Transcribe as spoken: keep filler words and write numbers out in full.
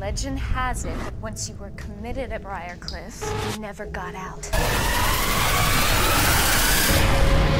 Legend has it that once you were committed at Briarcliff, you never got out.